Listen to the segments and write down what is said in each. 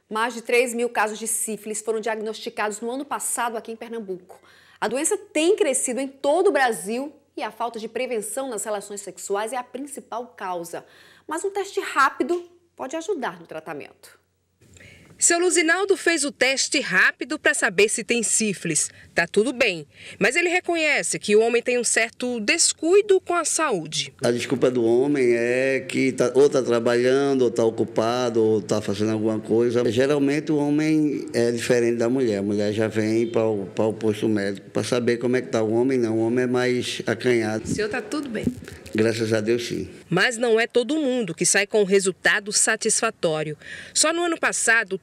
Mais de 3 mil casos de sífilis foram diagnosticados no ano passado aqui em Pernambuco. A doença tem crescido em todo o Brasil e a falta de prevenção nas relações sexuais é a principal causa. Mas um teste rápido pode ajudar no tratamento. Seu Luzinaldo fez o teste rápido para saber se tem sífilis. Tá tudo bem, mas ele reconhece que o homem tem um certo descuido com a saúde. A desculpa do homem é que ou está trabalhando, ou está ocupado, ou está fazendo alguma coisa. Geralmente o homem é diferente da mulher. A mulher já vem para o posto médico para saber como é que está. O homem não, o homem é mais acanhado. O senhor tá tudo bem? Graças a Deus, sim. Mas não é todo mundo que sai com um resultado satisfatório. Só no ano passado,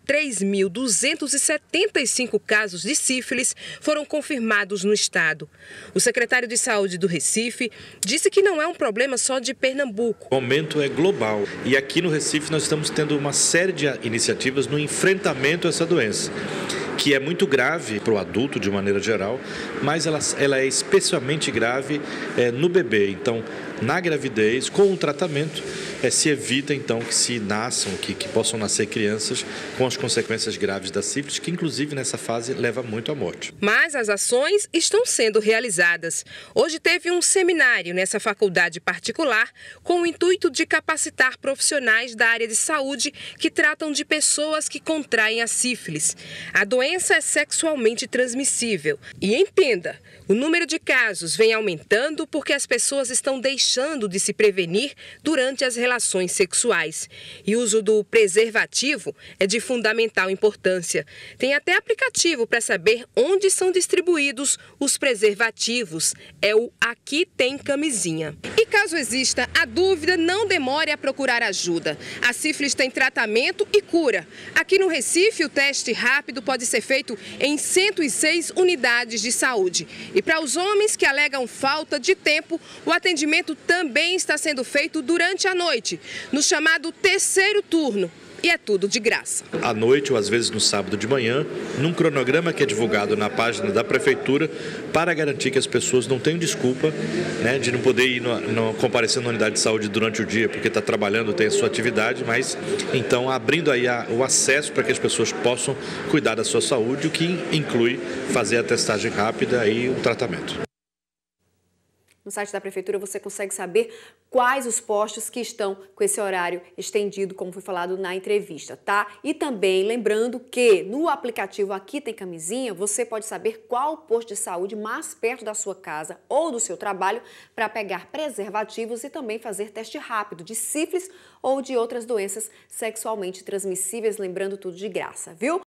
3.275 casos de sífilis foram confirmados no estado. O secretário de Saúde do Recife disse que não é um problema só de Pernambuco. O aumento é global e aqui no Recife nós estamos tendo uma série de iniciativas no enfrentamento a essa doença, que é muito grave para o adulto de maneira geral, mas ela é especialmente grave no bebê. Então, na gravidez, com o tratamento, se evita então que se nasçam, que possam nascer crianças com as consequências graves da sífilis, que inclusive nessa fase leva muito à morte. Mas as ações estão sendo realizadas. Hoje teve um seminário nessa faculdade particular com o intuito de capacitar profissionais da área de saúde que tratam de pessoas que contraem a sífilis. A doença é sexualmente transmissível. E entenda, o número de casos vem aumentando porque as pessoas estão deixando de se prevenir durante as relações sexuais. E o uso do preservativo é de fundamental importância. Tem até aplicativo para saber onde são distribuídos os preservativos. É o Aqui Tem Camisinha. E caso exista a dúvida, não demore a procurar ajuda. A sífilis tem tratamento e cura. Aqui no Recife, o teste rápido pode ser feito em 106 unidades de saúde. E para os homens que alegam falta de tempo, o atendimento também está sendo feito durante a noite, no chamado terceiro turno. E é tudo de graça. À noite ou às vezes no sábado de manhã, num cronograma que é divulgado na página da Prefeitura, para garantir que as pessoas não tenham desculpa, de não poder ir comparecer na unidade de saúde durante o dia, porque está trabalhando, tem a sua atividade, mas então abrindo aí o acesso para que as pessoas possam cuidar da sua saúde, o que inclui fazer a testagem rápida e o tratamento. No site da Prefeitura você consegue saber quais os postos que estão com esse horário estendido, como foi falado na entrevista, tá? E também lembrando que no aplicativo Aqui Tem Camisinha, você pode saber qual posto de saúde mais perto da sua casa ou do seu trabalho para pegar preservativos e também fazer teste rápido de sífilis ou de outras doenças sexualmente transmissíveis, lembrando tudo de graça, viu?